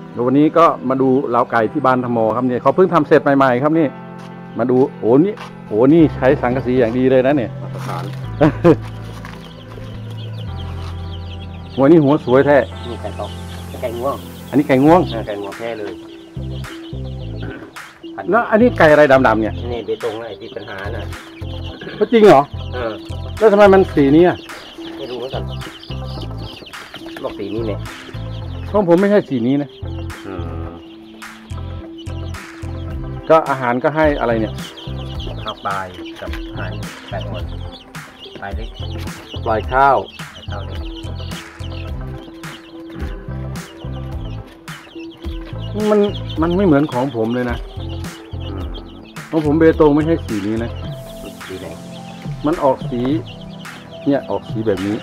วันนี้ก็มาดูเล้าไก่ที่บ้านธมครับเนี่ยเขาเพิ่งทำเสร็จใหม่ๆครับนี่มาดูโอ้นี่ใช้สังกะสีอย่างดีเลยนะเนี่ยมาตรฐานหัวนี่หัวสวยแท้นี่ไก่ตอกไก่ง่วงอันนี้ไก่ง่วงไก่ง่วงแท้เลยแล้วอันนี้ไก่อะไรดำๆเนี่ยนี่เบตงไอ้ที่ปัญหาน่ะก็จริงเหรอแล้วทำไมมันสีนี้อ่ะไม่รู้เหมือนกันบอกสีนี้เนี่ยของผมไม่ใช่สีนี้นะก็อาหารก็ให้อะไรเนี่ยข้าวปลายกับไข่ไก่อ่อนปลายเล็กปลายข้าวเล็กมันไม่เหมือนของผมเลยนะของผมเบตงไม่ใช่สีนี้นะสีไหนมันออกสีเนี่ยออกสีแบบนี้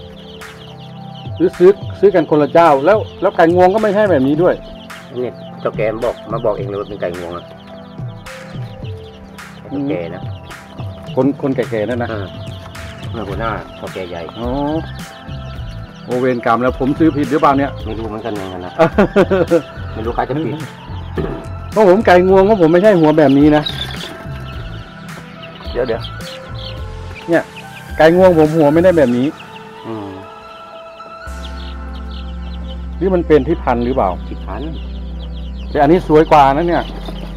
ซื้อกันคนละเจ้าแล้วไก่งวงก็ไม่ใช่แบบนี้ด้วยเนี่ยเจ้าแกมาบอกเองเลยว่าเป็นไก่งวงอ่ะแก่นะคนแก่ๆนั่นนะหัวหน้าเจ้าแก่ใหญ่โอเวรกรรมแล้วผมซื้อผิดหรือเปล่าเนี่ยไม่รู้เหมือนกันอย่างนั้นนะไม่รู้ใครจะผิดเพราะผมไก่งวงของผมไม่ใช่หัวแบบนี้นะเดี๋ยวเนี่ยไก่งวงผมหัวไม่ได้แบบนี้นี่มันเป็นที่พันหรือเปล่าที่พันแต่อันนี้สวยกว่านะเนี่ย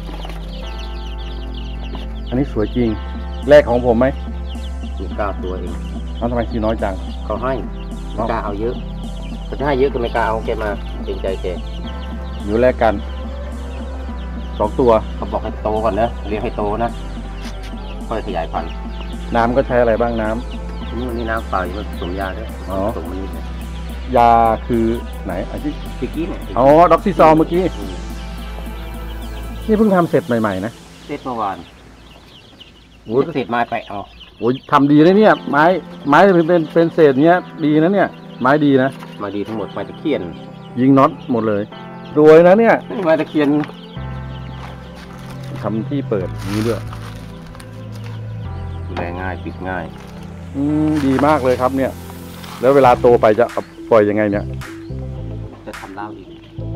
อันนี้สวยจริงแรกของผมไหมมี9 ตัวเองทำไมทีน้อยจังเขาให้ไม่กล้าเอาเยอะเขาจะให้เยอะก็ไม่กล้าเอาแกมาเกรงใจแกอยู่แรกกัน2 ตัวเขาบอกให้โตก่อนนะเลี้ยงให้โตนะค่อยขยายพันธุ์น้ำก็ใช้อะไรบ้างน้ำนี่น้ำเปล่าอยู่ผสมยาด้วยผสมมันนิดยาคือไหนอันที่เมื่อกี้เนี่ยด็อกซิซอลเมื่อกี้นี่เพิ่งทำเสร็จใหม่ๆนะเสร็จเมื่อวานเศษไม้ไปโอ้ยทำดีนะเนี่ยไม้เป็นเศษเนี้ยดีนะเนี่ยไม้ดีนะไม้ดีทั้งหมดไม้ตะเคียนยิงน็อตหมดเลยรวยนะเนี่ยไม้ตะเคียนทำที่เปิดนี้ด้วยดูแลง่ายปิดง่ายดีมากเลยครับเนี่ยแล้วเวลาโตไปจะปล่อยยังไงเนี่ยจะทำเล่าอีก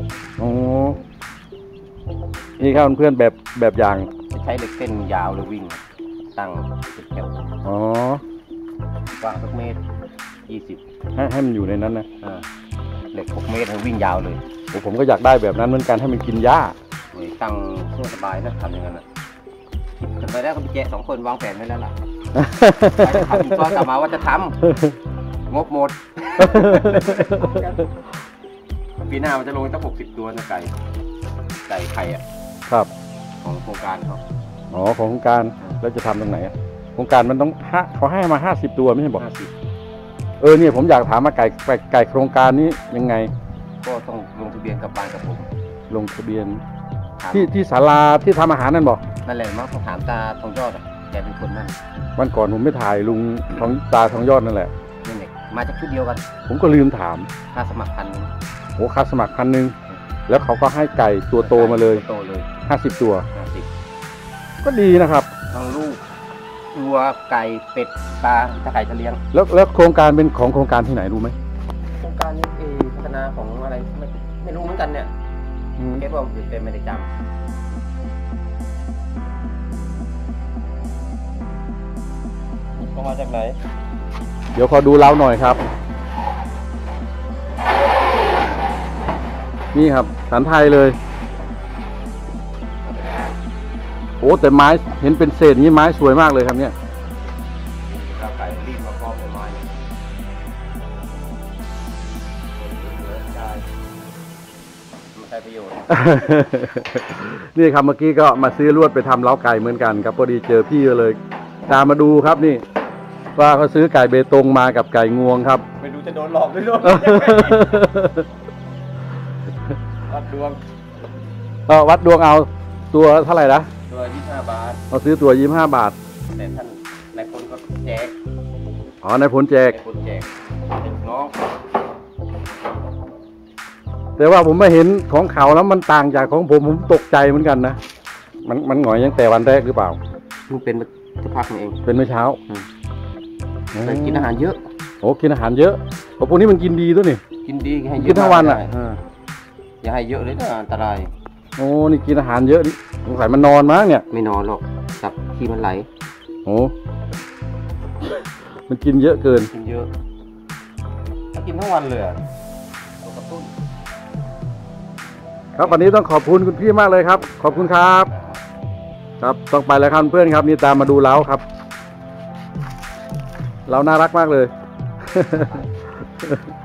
นี่ครับเพื่อนแบบอย่างใช้เหล็กเส้นยาวเลยวิ่งตั้งติดแถววางสัก1.20 เมตรให้มันอยู่ในนั้นนะเหล็ก6 เมตรวิ่งยาวเลยผมก็อยากได้แบบนั้นเหมือนกันให้มันกินหญ้าตั้งเพื่อสบายนะทำอย่างนั้นนะคิดไปแล้วก็พี่แจ๊2 คนวางแผนไว้แล้วล่ะทำอีกตอนกลับมาว่าจะทำงบหมดปีหน้ามันจะลงตั้ง60 ตัวนะไก่ไข่อ่ะครับของโครงการเขาของโครงการแล้วจะทำตรงไหนโครงการมันต้องเขาให้มา50 ตัวไม่ใช่บอกเนี่ยผมอยากถามว่าไก่โครงการนี้ยังไงก็ต้องลงทะเบียนกับบ้านกับผมลงทะเบียนที่ศาลาที่ทำอาหารนั่นบอกนั่นแหละมั้งต้องถามตาทองยอดแกเป็นคนนั่นวันก่อนผมไม่ถ่ายลุงตาทองยอดนั่นแหละนี่เด็กมาจากชุดเดียวกันผมก็ลืมถามค่าสมัคร1,000 ค่าสมัคร1,000แล้วเขาก็ให้ไก่ตัวโตมาเลย50 ตัวก็ดีนะครับทั้งลูกวัวไก่เป็ดปลาถ้าไก่จะเลี้ยงแล้วโครงการเป็นของโครงการที่ไหนรู้ไหมโครงการนี้พัฒนาของอะไรไม่รู้เหมือนกันเนี่ยแกบอกอยู่แต่ไม่ได้จำมาจากไหนเดี๋ยวขอดูเล้าหน่อยครับนี่ครับสันไทยเลยแต่ไม้เห็นเป็นเศษนี้ไม้สวยมากเลยครับเนี่ยไก่รีบมาครอบไม้ไม่ใช่ประโยชน์นี่ครับเมื่อกี้ก็มาซื้อลวดไปทำเล้าไก่เหมือนกันครับพอดีเจอพี่เลยตามมาดูครับนี่ว่าเขาซื้อไก่เบตงมากับไก่งวงครับไม่รู้จะโดนหลอกหรือโดนวัดดวงวัดดวงเอาตัวเท่าไหร่นะตัว25 บาทเราซื้อตัว25 บาทแต่ท่านนายพลก็แจกนายพลแจกน้องแต่ว่าผมไม่เห็นของเขาแล้วมันต่างจากของผมตกใจเหมือนกันนะมันหงอยยังแต่วันแรกหรือเปล่ามันเป็นสักพักเองเป็นเมื่อเช้าแต่กินอาหารเยอะกินอาหารเยอะพวกนี้มันกินดีด้วยนี่กินดีให้กินทั้งวันอ่ะอย่าให้เยอะเลยนะอันตรายโอ้นี่กินอาหารเยอะดิสงสัยมันนอนมั้งเนี่ยไม่นอนหรอกจับขี้มันไหลโอ้มันกินเยอะเกินกินเยอะถ้ากินทั้งวันเลยอะตัวกระตุ้นครับวันนี้ต้องขอบคุณคุณพี่มากเลยครับ ขอบคุณครับ ครับต้องไปแล้วครับเพื่อนครับนี่ตามมาดูเล้าครับเล้าน่ารักมากเลย